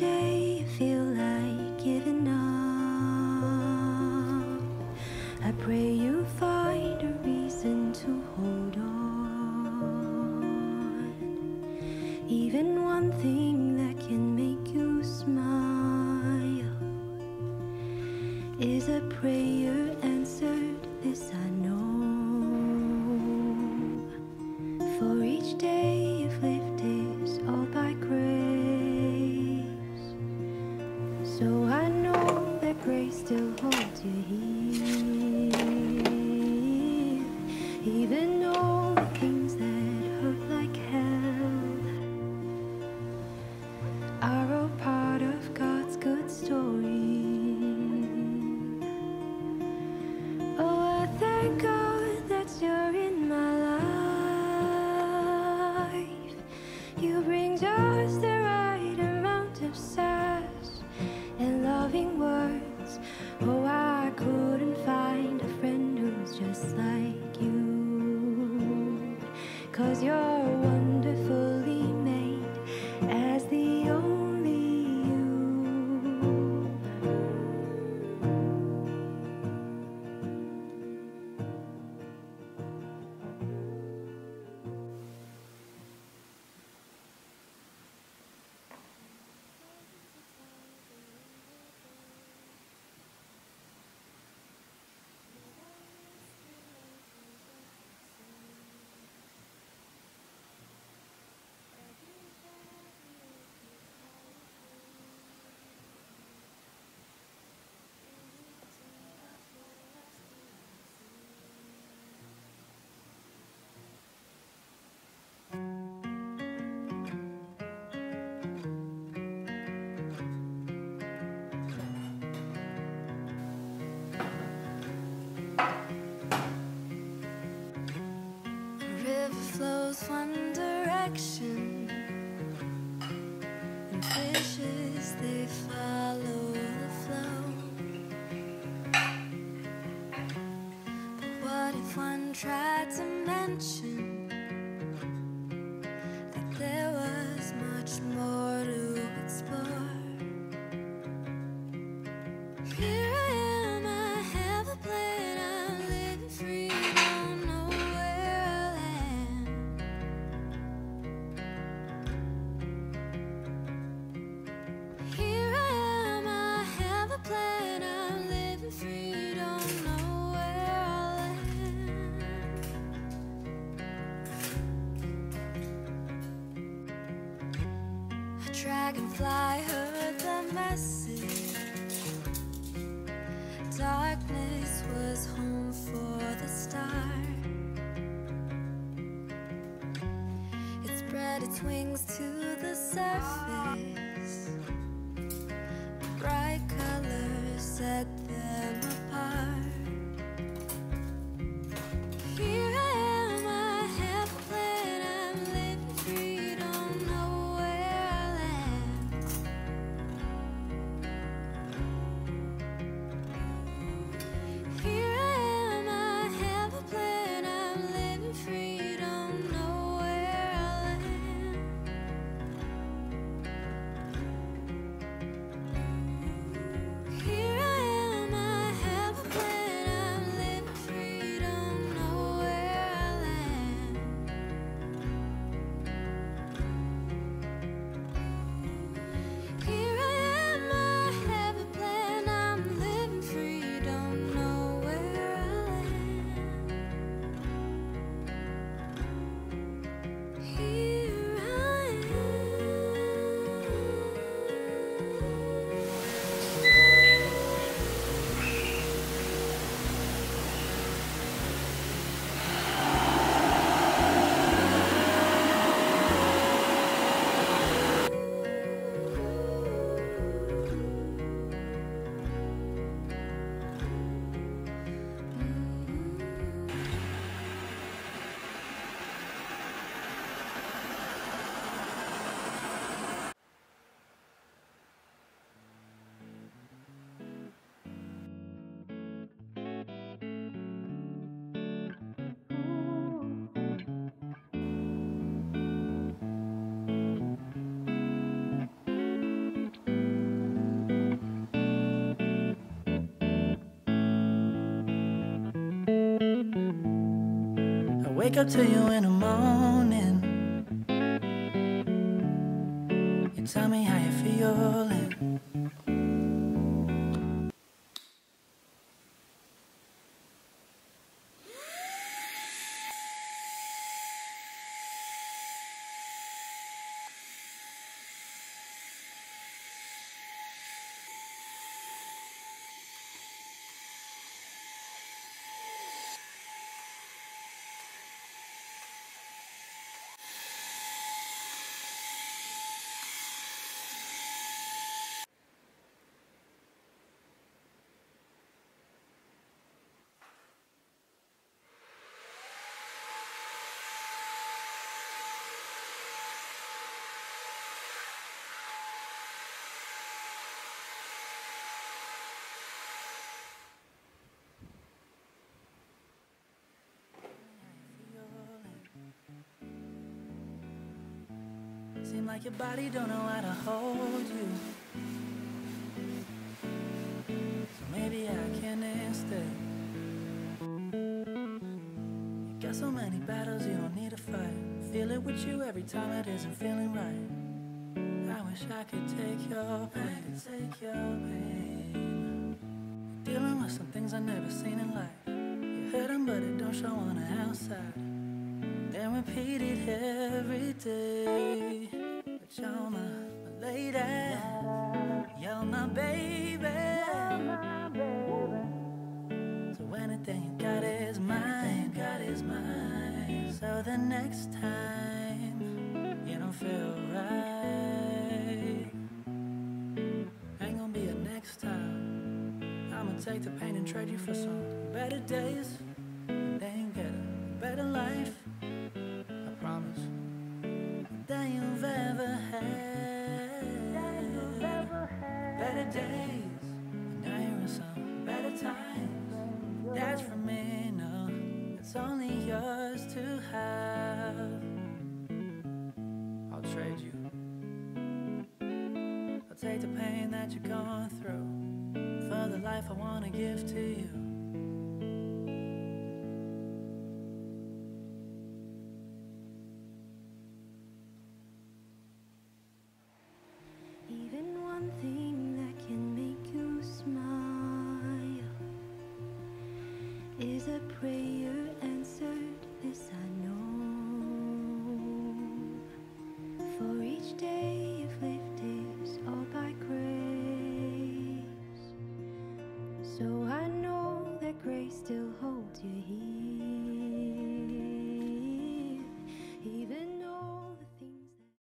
day you feel like giving up, I pray you find a reason to hold on. Even one thing that can make you smile is a prayer answered, this I know. For each day you've lived is all by grace, so I know that grace still holds you here. Even all the things that hurt like hell are all part of God's good story. Oh, I thank God that you're in my life. You bring just the right amount of sass and loving words. Oh, I couldn't find a friend who's just like you, 'cause you're wonderfully made as the only you. River flows one direction, and fishes they follow the flow. But what if one tried to mention that there was much more to explore? Here I am, I have a plan, I'm living free, don't know where I'll land. Here I am, I have a plan, I'm living free, don't know where I'll land. A dragonfly heard the message. Darkness was home for the star. It spread its wings to the surface. Bright colors set them apart. Here I am, I have a plan, I'm living free, don't know where I'll land. Here I am, I have a plan, I'm living free, don't know where I'll land. Here I am, wake up to you in the morning. You tell me how you're feeling. Seem like your body don't know how to hold you. So maybe I can instead. You got so many battles you don't need to fight. Feel it with you every time it isn't feeling right. I wish I could take your pain. You're dealing with some things I've never seen in life. You hurt them but it don't show on the outside. Then repeat it every day. But you're my lady, you're my baby. So anything you got is mine, So the next time you don't feel right, ain't gonna be a next time. I'ma take the pain and trade you for some better days. Then you get a better life, I promise, than you've ever had. Better days, and now you're in some better times. That's for me, no, it's only yours to have. I'll trade you. I'll take the pain that you're going through for the life I wanna give to you. Even one thing that can make you smile is a prayer answered, this I know. For each day you've lived is all by grace. So